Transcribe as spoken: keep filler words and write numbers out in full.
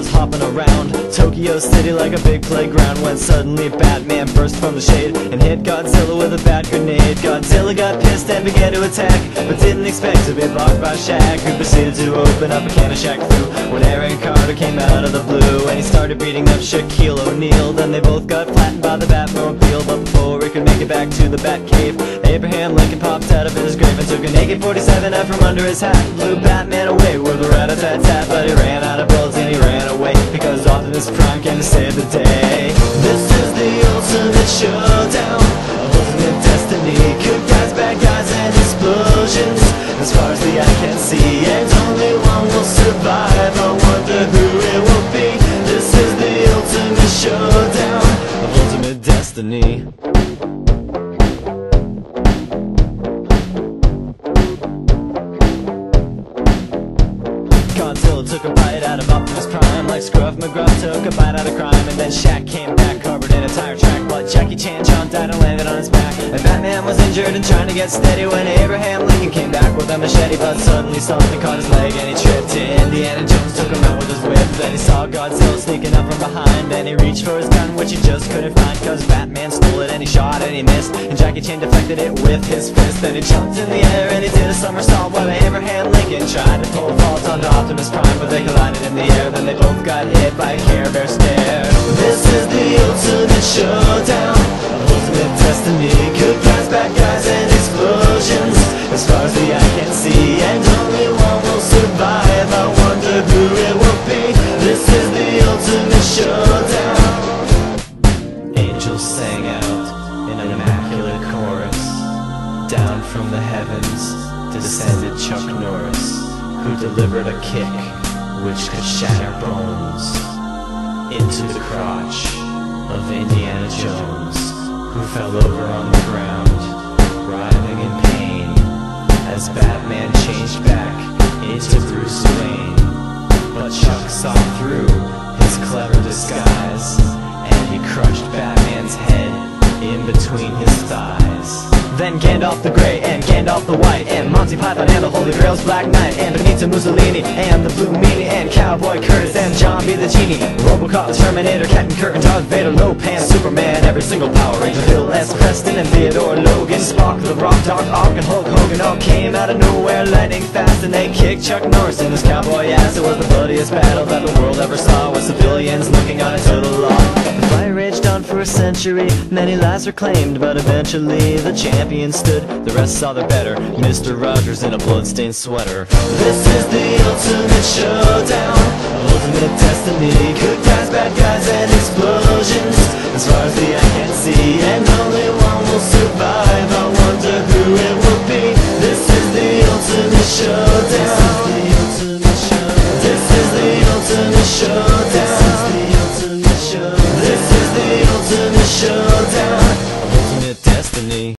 superheroes hopping around Tokyo City like a big playground, when suddenly Batman burst from the shade and hit Godzilla with a bat grenade. Godzilla got pissed and began to attack, but didn't expect to be blocked by Shaq, who proceeded to open up a can of Shaq Fu when Aaron Carter came out of the blue and he started beating up Shaquille O'Neal. Then they both got flattened by the Batmobile, but before he could make it back to the Batcave, Abraham Lincoln popped out of his grave and took an A K forty-seven out from under his hat, blew Batman away with a rat-a-tat-tat. But he ran out of bullets and he ran away, because Optimus Prime came to save the day. This is the ultimate showdown of ultimate destiny. Good guys, bad guys, and explosions as far as the eye can see, and only one will survive. I wonder who it will be. This is the ultimate showdown of ultimate destiny. Godzilla took a bite out of Optimus Prime like Scruff McGruff took a bite out of crime, and then Shaq came back covered in a tire track, but Jackie Chan jumped out and landed on his back, and Batman was injured and trying to get steady when Abraham Lincoln came back with a machete, but suddenly something caught his leg and he tripped. Indiana Jones took him out with his whip, then he saw Godzilla sneaking up from behind, and he reached for his gun which he just couldn't find, cause Batman stole it and he shot and he missed, and Jackie Chan deflected it with his fist. Then he jumped in the air and he did a somersault while Abraham Lincoln tried to pull vault onto Optimus Prime, but they collided in the air. Then they both got hit by a Care Bear stare. This is the ultimate showdown of ultimate destiny. Good guys, bad guys, and explosions as far as the eye can see, and only one will survive. I wonder who it will be. This is the ultimate showdown. Angels sang out in an immaculate chorus. Down from the heavens descended Chuck Norris, who delivered a kick which could shatter bones into the crotch of Indiana Jones, who fell over on the ground, writhing in pain, as Batman changed back into Bruce Wayne. But Chuck saw through his clever disguise, and he crushed Batman's head in between his thighs. Then Gandalf the Grey and Gandalf the White and Monty Python and the Holy Grail's Black Knight and Benito Mussolini and the Blue Meanie and Cowboy Curtis and John B. the Genie, Robocop, the Terminator, Captain Kirk and Darth Vader, Lopan, Superman, every single Power Ranger, Bill S. Preston and Theodore Logan, Spock, the Rock, Doc Ock and Hulk Hogan all came out of nowhere lightning fast, and they kicked Chuck Norris in his cowboy ass. It was the bloodiest battle that the world ever saw, with civilians looking on into the law. The fight raged on for a century, many lives were claimed, but eventually the champion stood. The rest saw their better, Mister Rogers in a bloodstained sweater. This is the ultimate showdown of ultimate destiny. Good guys, bad guys, and explosions